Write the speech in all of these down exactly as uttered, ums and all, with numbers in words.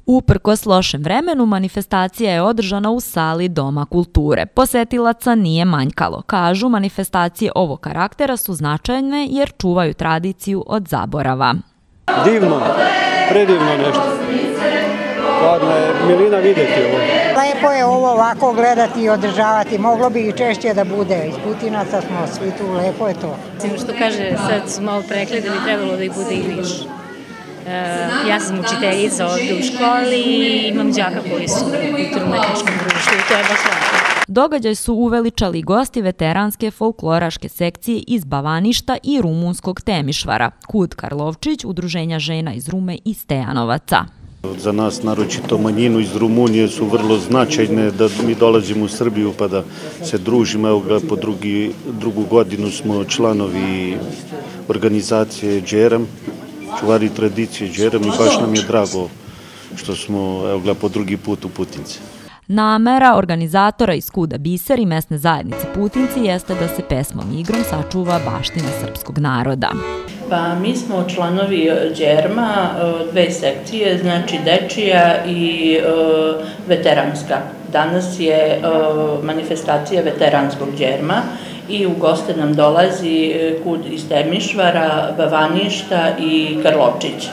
Uprkos lošem vremenu, manifestacija je održana u sali Doma kulture. Posetilaca nije manjkalo. Kažu, manifestacije ovog karaktera su značajne jer čuvaju tradiciju od zaborava. Divno, predivno nešto. Hladno je milina vidjeti ovo. Lepo je ovo ovako gledati i održavati. Moglo bi i češće da bude. Iz Putinaca smo svi tu, lepo je to. Što kaže, sad su malo prekledali, trebalo da ih bude i više. Ja sam učiteljica ovdje u školi i imam đaka koji su u kulturno-umetničkom društvu i to je baš lepo. Događaj su uveličali gosti veteranske folkloraške sekcije iz Bavaništa i rumunskog Temišvara, Kud Karlovčić, udruženja žena iz Rume i Stojanovaca. Za nas, naročito manjinu iz Rumunije, su vrlo značajne da mi dolazimo u Srbiju pa da se družimo. Evo ga, po drugi, drugu godinu smo članovi organizacije Džerem, čuvari tradicije Džerem i baš nam je drago što smo, evo ga, po drugi put u Putinci. Namera organizatora iz Kuda Biser i mesne zajednice Putinci jeste da se pesmom i igrom sačuva baština srpskog naroda. Pa mi smo članovi Džerma, dve sekcije, znači dečija i veteranska. Danas je manifestacija veteranskog Džerma i u goste nam dolazi Kud iz Temišvara, Bavaništa i Karlovčića.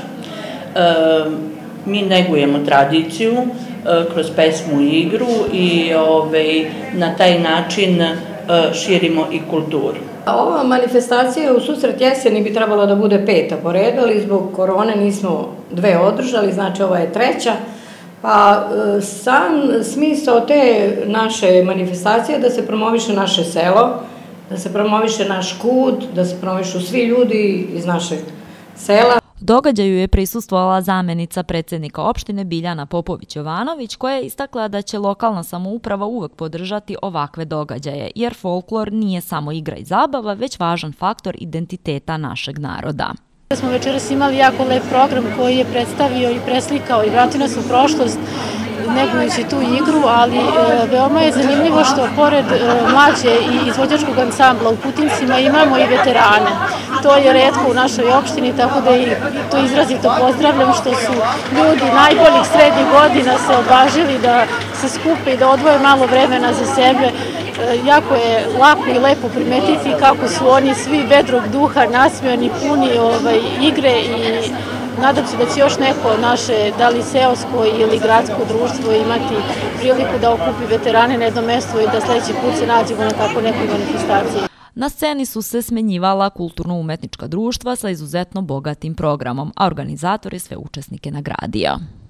Mi negujemo tradiciju kroz pesmu i igru i na taj način širimo i kulturu. Ova manifestacija u susret jeseni bi trebala da bude peta po redu, ali zbog korone nismo dve održali, znači ova je treća. Pa sam smisao te naše manifestacije je da se promoviše naše selo, da se promoviše naš Kud, da se promovišu svi ljudi iz našeg sela. Događaju je prisustvovala zamenica predsjednika opštine Biljana Popović-Jovanović, koja je istakla da će lokalna samouprava uvek podržati ovakve događaje, jer folklor nije samo igra i zabava, već važan faktor identiteta našeg naroda. Smo večeras imali jako lep program koji je predstavio i preslikao i vratio nas u prošlost negujući tu igru, ali veoma je zanimljivo što pored mlađe i izvođačkog ansambla u Putincima imamo i veterane. To je retko u našoj opštini, tako da i to izrazito pozdravljam što su ljudi najboljih srednjih godina se odvažili da se skupe i da odvoje malo vremena za sebe. Jako je lako i lepo primetiti kako su oni svi vedrog duha, nasmijani, puni igre i nadam se da će još neko naše, da li seosko ili gradsko društvo, imati priliku da okupi veterane na jedno mesto i da sljedeći put se nađemo na tako nekoj manifestaciji. Na sceni su se smenjivala kulturno-umetnička društva sa izuzetno bogatim programom, a organizator je sve učesnike nagradio.